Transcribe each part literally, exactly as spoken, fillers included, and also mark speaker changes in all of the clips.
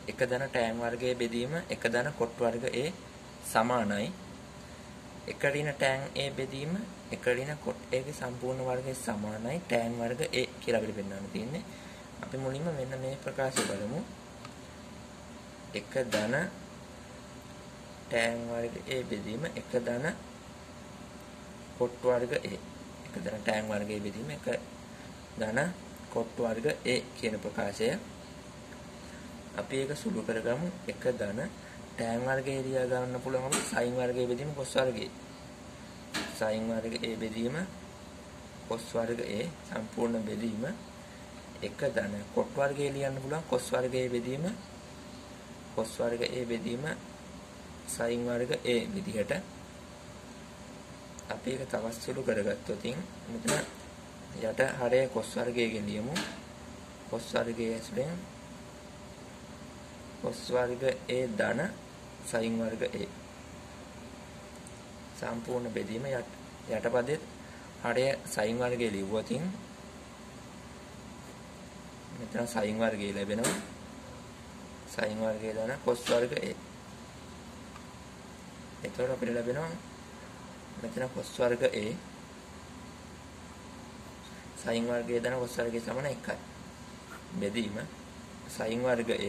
Speaker 1: එක ධන tan වර්ගයේ බෙදීම එක ධන cot වර්ග a සමානයි එක ඍණ tan a බෙදීම එක ඍණ cot a ගේ සම්පූර්ණ වර්ගය සමානයි tan වර්ග a කියලා අපිට පෙන්වන්න තියෙන්නේ. අපි මුලින්ම මෙන්න මේ ප්‍රකාශය බලමු. එක ධන tan වර්ග a බෙදීම එක ධන cot වර්ග a එක ධන tan වර්ගයේ බෙදීම එක ධන cot වර්ග a කියන ප්‍රකාශය අපි ඒක සුළු කරගමු. එක ධන tan වර්ගයේ ලියා ගන්න පුළුවන් අපිට sin වර්ගයේ බෙදීම cos වර්ගයේ sin වර්ග a බෙදීම cos වර්ග a සම්පූර්ණ බෙදීම එක ධන cot වර්ගයේ ලියන්න පුළුවන් cos වර්ගයේ බෙදීම cos වර්ග a බෙදීම sin වර්ග a විදිහට අපි ඒක තවත් සුළු කරගත්තොත් මෙතන යට හරය cos වර්ගයේ ගෙලියමු. cos වර්ගයේ ඇතුලෙන් cos වර්ග a ධන sin වර්ග a සම්පූර්ණ බෙදීම යටපදේ හරය sin වර්ගයේ ලිව්වොත් මෙතන sin වර්ගය ලැබෙනවා. sin වර්ගය ධන cos වර්ග a. එතකොට අපිට ලැබෙනවා මෙතන cos වර්ග a sin වර්ගය ධන cos වර්ගය සමාන එකයි. බෙදීම sin වර්ග a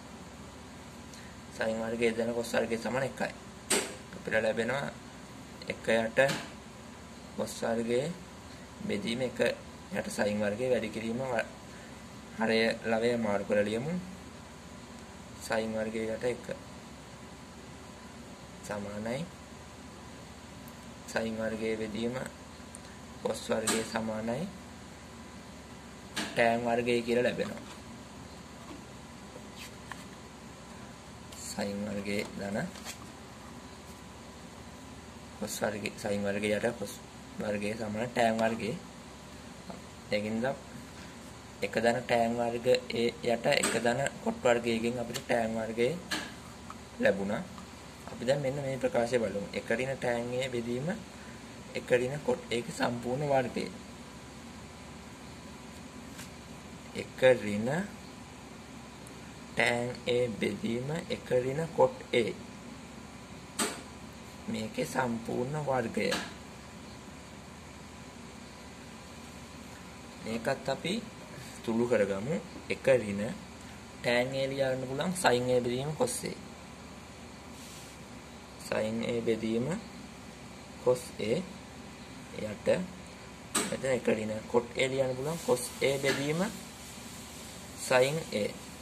Speaker 1: sin වර්ගය ධන cos වර්ගය සමාන එකයි. අපිට ලැබෙනවා එක යට cos වර්ගයේ බෙදීම එක යට sin වර්ගයේ වැඩි කිරීම හරය ලවය මාරු කරලා ලියමු. sin වර්ගයට එක සමානයි sin වර්ගයේ බෙදීම cos වර්ගයේ සමානයි tan වර්ගය කියලා ලැබෙනවා. sin වර්ගයේ ධන cos වර්ගයේ sin වර්ගයට cos වර්ගයේ සමාන tan වර්ගයේ එකින්ද එක ධන tan වර්ග a යට එක ධන cot වර්ගයෙන් අපිට tan වර්ගය ලැබුණා. අපි දැන් මෙන්න මේ ප්‍රකාශය බලමු. එක ඍණ tan a බෙදීම එක ඍණ cot a ගේ සම්පූර්ණ වර්ගය. එක ඍණ tan a බෙදීම එක ඍණ cot a මේකේ සම්පූර්ණ වර්ගය. මේකත් අපි තුළු කරගමු. එක ඍණ tan a ලියා ගන්න පුළුවන් sin a බෙදීම cos a. sin a බෙදීම cos a යට මෙතන එක ඍණ cot a ලියන්න පුළුවන් cos a බෙදීම sin a.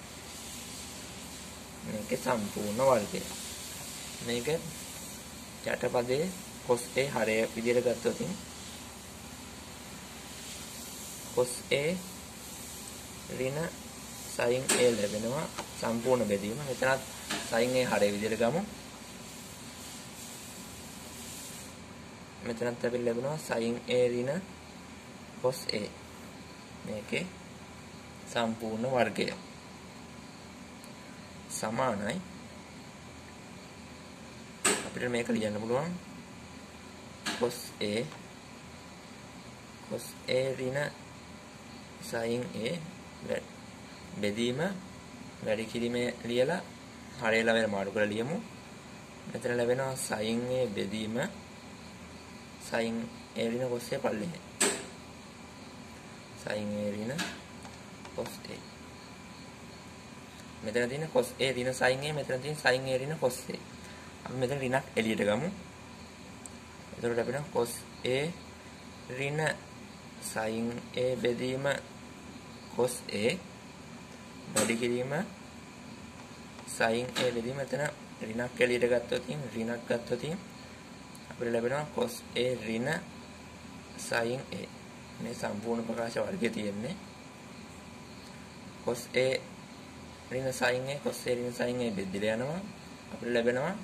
Speaker 1: මේකේ සම්පූර්ණ වර්ගය. මේක යටපදේ cos a හරය විදිහට ගත්තොත් cos a ඍණ sin a ලැබෙනවා සම්පූර්ණ බෙදීම. මෙතනත් sin a හරය විදිහට ගමු. මෙතනත් අපිට ලැබෙනවා sin a ඍණ cos a. මේකේ සම්පූර්ණ වර්ගය සමානයි. අපිට මේක ලියන්න පුළුවන් cos a cos a ඍණ sin a බෙදීම වැඩි කිරීමේ ලියලා හරය ලවය මාරු කරලා ලියමු. මෙතන ලැබෙනවා sin a බෙදීම sin a ඍණ cos a පල්ලෙහි sin a ඍණ cos a. මෙතන තියෙන cos a ඍණ sin a මෙතන තියෙන sin a ඍණ cos a. අපි මෙතන ඍණක් එළියට ගමු. එතකොට අපිට cos a ඍණ sin a බෙදීම cos a වැඩි කිරීම sin a බෙදීම මෙතන ඍණක් එළියට ගත්තොත් ඍණක් ගත්තොත් අපිට ලැබෙනවා cos a ඍණ sin a. මේ සම්පූර්ණ ප්‍රකාශ වර්ගය තියෙන්නේ cos a ඍණ sin a cos a ඍණ sin a බෙදලා යනවා. අපිට ලැබෙනවා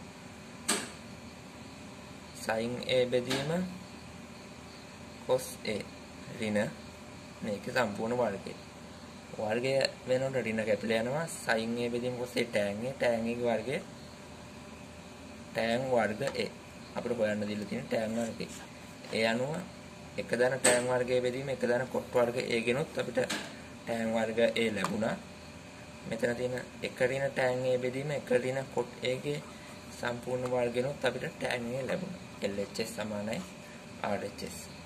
Speaker 1: sin a බෙදීම cos a ඍණ මේක සම්පූර්ණ වර්ගය. වර්ගය වෙනකොට ඍණ කැපිලා යනවා. sin a බෙදීම cos a tan a tan a ගේ වර්ගය tan වර්ග a. අපිට හොයන්න දීලා තියෙන tan වර්ගය. ඒ අනුව එක ධන tan වර්ගයේ බෙදීම එක ධන cot වර්ග a ගෙනොත් අපිට tan වර්ග a ලැබුණා. මෙතන තියෙන එක ඍණ tan A බෙදීම එක ඍණ cot A ගේ සම්පූර්ණ වර්ගනොත් අපිට tan A ලැබුණා. L H S සමානයි R H S.